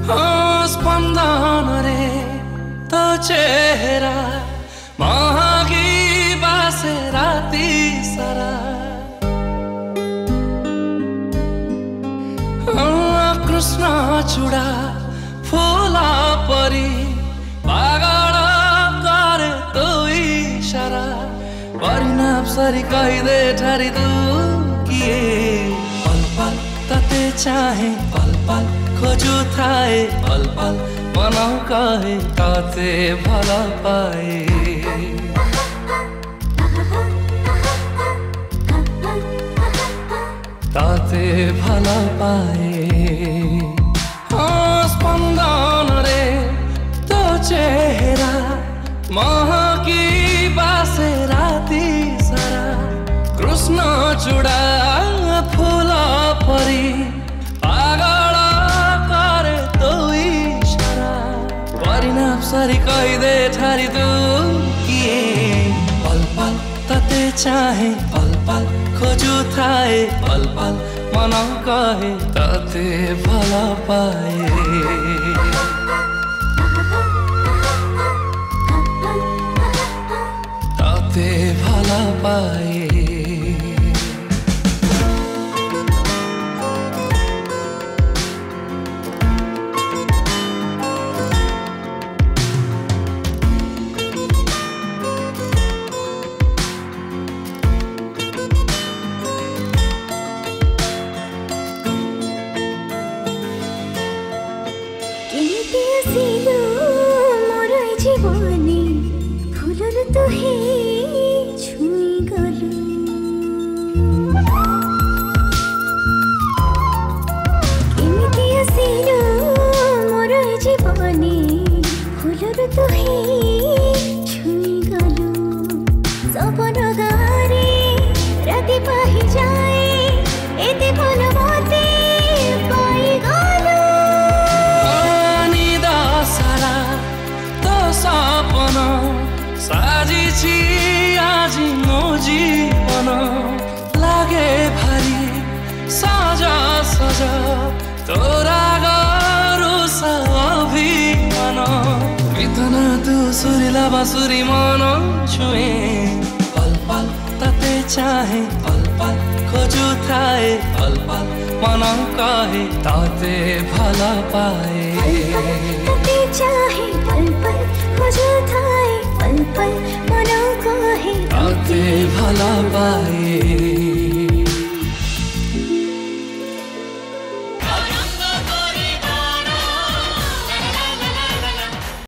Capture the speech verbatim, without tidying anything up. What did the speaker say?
हाँ स्पंदन रे तो चेहरा महागी बासे राती सारा हाँ कृष्ण चूड़ा फूला परी पागल करे तो इशारा परिणाम सरी कहिदे ठहरी तू किए पल पल तते चाहे पल पल खोजू थाए पल पल मनाऊ कहे ताते भला पाए ताते भला पाए हाँ स्पंदन रे तो चेहरा महकी बासे राती सारा कृष्ण चूड़ा फूला परी पागल करे तो इशारा परिणाम सरी कहिदे ठारी तू किए पल पल तते चाहे पल पल खोजू थाए पल पल मनाऊ कहे ताते भला पाए ताते भला पाए जीवनी फूलर तुहे छुई गलु केमिति आसिलु मोर जीवनी फूलर तुहे छुई गलु सपन गारे राति पाहि जाए एते भल मते पाई गलु निदा सारा सपना साजिछि आज मो जीवन लागे भारी साजा सजा तोरा गरु अभिमान बितना तू सुरीला बाँसुरी मन छुए पल पल तते चाहे पल पल खोजू थाए पल पल मनाऊ कहे ताते भला पाए तते चाहे पल पल खोजू थाए पल पल मनाऊ कहे ताते भला पाए।